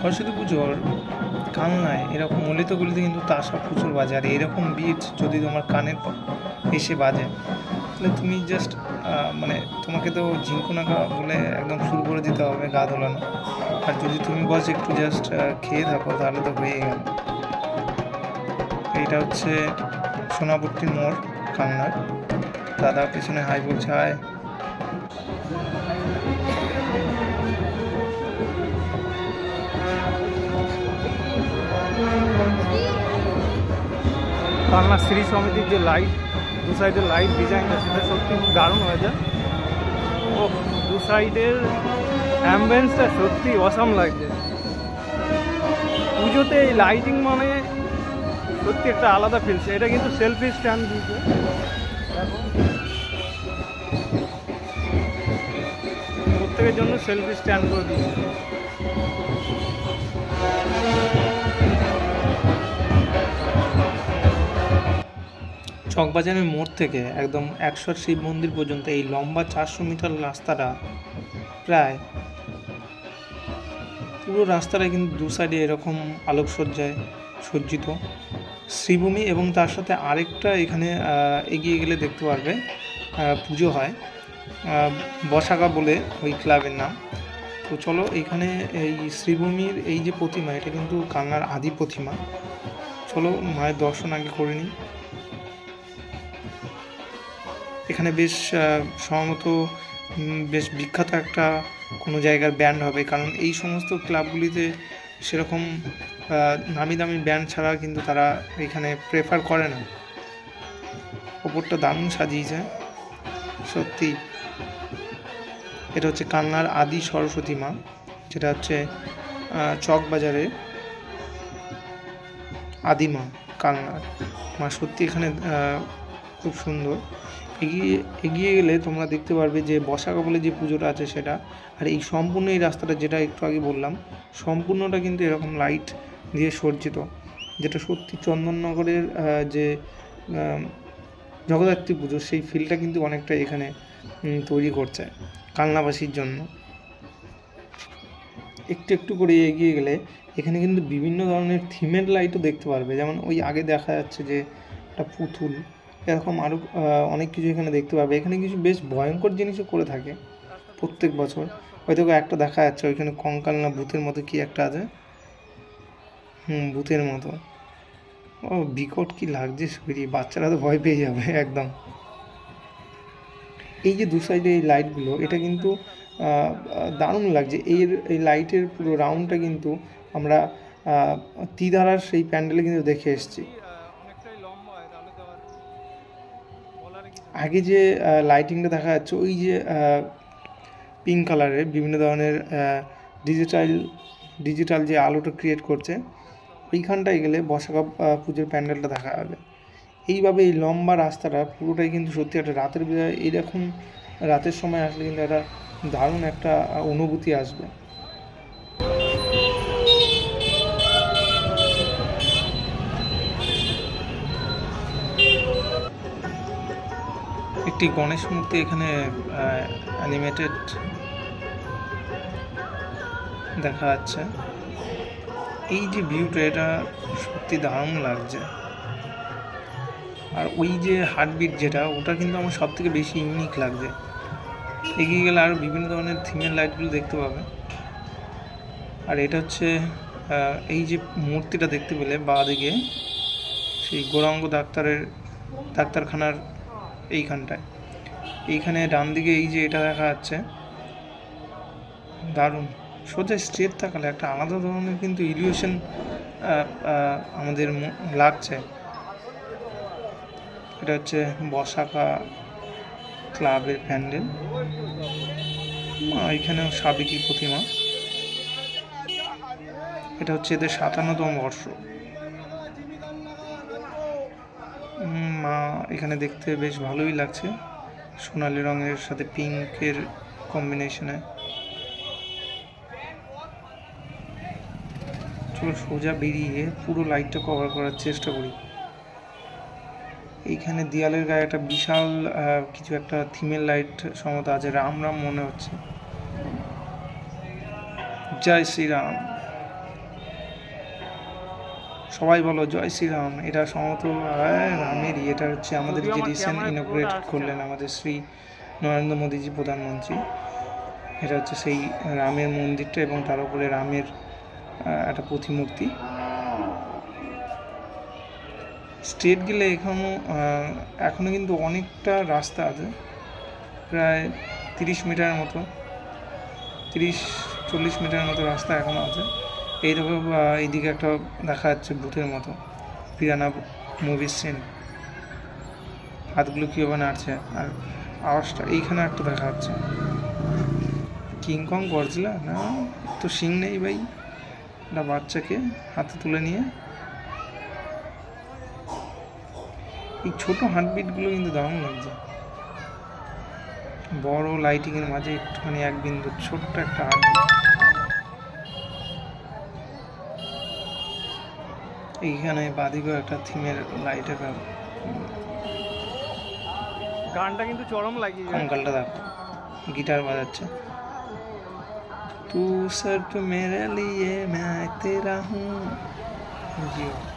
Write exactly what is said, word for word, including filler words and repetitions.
সরস্বতী পুজোর কালনায় এরকম মলিত গলিতে কিন্তু তাসা প্রচুর বাজে। আর এরকম বিট যদি তোমার কানের এসে বাজে তাহলে তুমি জাস্ট মানে তোমাকে তো ঝিঙ্কুনাকা বলে একদম শুরু করে দিতে হবে গা ধোলানো। আর যদি তুমি বস একটু জাস্ট খেয়ে থাকো তাহলে তো হয়ে গেল। এইটা হচ্ছে সোনাপট্টির মোড় কালনার। দাদা পেছনে হাই বলছে হাই। কালনা শ্রী সমিতির যে লাইট, দু সাইডের লাইট ডিজাইনটা সেটা সত্যি খুব দারুণ হয়েছে। ও দু সাইডের অ্যাম্বিয়েন্সটা সত্যি অসাম লাগছে। পুজোতে এই লাইটিং মানে সত্যি একটা আলাদা ফিলছে। এটা কিন্তু সেলফি স্ট্যান্ড দিয়েছে, প্রত্যেকের জন্য সেলফি স্ট্যান্ড করে দিয়েছে। চকবাজারের মোড় থেকে একদম একশর শিব মন্দির পর্যন্ত এই লম্বা চারশো মিটার রাস্তাটা, প্রায় পুরো রাস্তাটা কিন্তু দু সাইডে এরকম আলোকসজ্জায় সজ্জিত। শ্রীভূমি এবং তার সাথে আরেকটা এখানে এগিয়ে গেলে দেখতে পারবে পুজো হয়, বসাকা বলে ওই ক্লাবের নাম। তো চলো এখানে এই শ্রীভূমির এই যে প্রতিমা, এটা কিন্তু কালনার আদি প্রতিমা। চলো মায়ের দর্শন আগে করে নিই। এখানে বেশ সম্ভবত বেশ বিখ্যাত একটা কোনো জায়গার ব্যান্ড হবে, কারণ এই সমস্ত ক্লাবগুলিতে সেরকম নামি দামি ব্যান্ড ছাড়া কিন্তু তারা এখানে প্রেফার করে না। ওপরটা দারুণ সাজিয়েছে সত্যি। এটা হচ্ছে কালনার আদি সরস্বতী মা, যেটা হচ্ছে চকবাজারে আদিমা কালনার মা। সত্যি এখানে খুব সুন্দর। এগিয়ে এগিয়ে গেলে তোমরা দেখতে পারবে যে বসাকা বলে যে পুজোটা আছে সেটা। আর এই সম্পূর্ণ এই রাস্তাটা যেটা একটু আগে বললাম, সম্পূর্ণটা কিন্তু এরকম লাইট দিয়ে সজ্জিত, যেটা সত্যি চন্দননগরের যে জগদ্ধাত্রী পুজো সেই ফিলটা কিন্তু অনেকটা এখানে তৈরি করছে কালনাবাসীর জন্য। একটু একটু করে এগিয়ে গেলে এখানে কিন্তু বিভিন্ন ধরনের থিমের লাইটও দেখতে পারবে। যেমন ওই আগে দেখা যাচ্ছে যে একটা পুতুল, এরকম আরও অনেক কিছু এখানে দেখতে পাবে। এখানে কিছু বেশ ভয়ঙ্কর জিনিসও করে থাকে প্রত্যেক বছর। হয়তো একটা দেখা যাচ্ছে ওইখানে কঙ্কাল না ভূতের মতো কি একটা আছে, হুম ভূতের মতো। ও বিকট কি লাগছে শরীর, বাচ্চারা তো ভয় পেয়ে যাবে একদম। এই যে দু সাইডে এই লাইটগুলো, এটা কিন্তু দারুণ লাগছে। এর এই লাইটের পুরো রাউন্ডটা কিন্তু আমরা তিধারার সেই প্যান্ডেলে কিন্তু দেখে এসেছি। আগে যে লাইটিংটা দেখা যাচ্ছে ওই যে পিঙ্ক কালারের বিভিন্ন ধরনের ডিজিটাল ডিজিটাল যে আলোটা ক্রিয়েট করছে, ওইখানটায় গেলে বসাকা পুজোর প্যান্ডেলটা দেখা যাবে। এইভাবে এই লম্বা রাস্তাটা পুরোটাই কিন্তু সত্যি একটা রাতের বেলায় এইরকম রাতের সময় আসলে কিন্তু একটা দারুণ একটা অনুভূতি আসবে। একটি গণেশ মূর্তি এখানে অ্যানিমেটেড দেখা যাচ্ছে। এই যে ভিউটা, এটা সত্যি দারুণ লাগছে। আর ওই যে হার্টবিট যেটা, ওটা কিন্তু আমার সব থেকে বেশি ইউনিক লাগছে। এগিয়ে গেলে আরও বিভিন্ন ধরনের থিমের লাইটগুলো দেখতে পাবে। আর এটা হচ্ছে এই যে মূর্তিটা দেখতে পেলে বাঁ দিকে, সেই গৌরাঙ্গ ডাক্তারের ডাক্তারখানার এইখানটায়, এইখানে ডান দিকে এই যে এটা দেখা যাচ্ছে, দারুণ। সোজা স্ট্রেট থাকলে একটা আলাদা ধরনের কিন্তু ইলিউশন আমাদের লাগছে। এটা হচ্ছে বসাকা ক্লাবের প্যান্ডেল। এখানেও সাবেকি প্রতিমা। এটা হচ্ছে এদের সাতান্নতম বর্ষ। মা এখানে দেখতে বেশ ভালোই লাগছে, সোনালি রঙের সাথে পিঙ্কের কম্বিনেশনে। চলো সোজা বেরিয়ে পুরো লাইটটা কভার করার চেষ্টা করি। এইখানে দেয়ালের গায়ে একটা বিশাল কিছু একটা থিমের লাইট সম্ভবত আছে, রাম রাম মনে হচ্ছে। জয় শ্রীরাম। সবাই বলো জয় শ্রীরাম। এটা সম্ভবত রামেরই, এটা হচ্ছে আমাদের যে রিসেন্ট ইনগ্রেট করলেন আমাদের শ্রী নরেন্দ্র মোদীজি প্রধানমন্ত্রী। এটা হচ্ছে সেই রামের মন্দিরটা এবং তার উপরে রামের একটা প্রতিমূর্তি। স্ট্রেট গেলে এখনও এখনও কিন্তু অনেকটা রাস্তা আছে, প্রায় তিরিশ মিটারের মতো, তিরিশ চল্লিশ মিটারের মতো রাস্তা এখনও আছে। এই দেখো এইদিকে একটা দেখা যাচ্ছে ভূতের মতো, পিরানা মুভির সিন, হাতগুলো কীভাবে নাড়ছে আর আওয়াজটা এইখানে একটা দেখা যাচ্ছে। কিংকং গডজিলা না, তো শিং নেই ভাই, একটা বাচ্চাকে হাতে তুলে নিয়ে। এই ছোটো হার্টবিটগুলো কিন্তু দারুণ লাগছে, বড় লাইটিংয়ের মাঝে একটুখানি এক বিন্দু ছোট্ট একটা হার্টবিট। এইখানে বাদিকেও একটা থিমের লাইটের গানটা কিন্তু চরম লাগে। কঙ্কালটা দেখো গিটার বাজাচ্ছে। तू सिर्फ मेरे लिए मैं तेरा हूँ।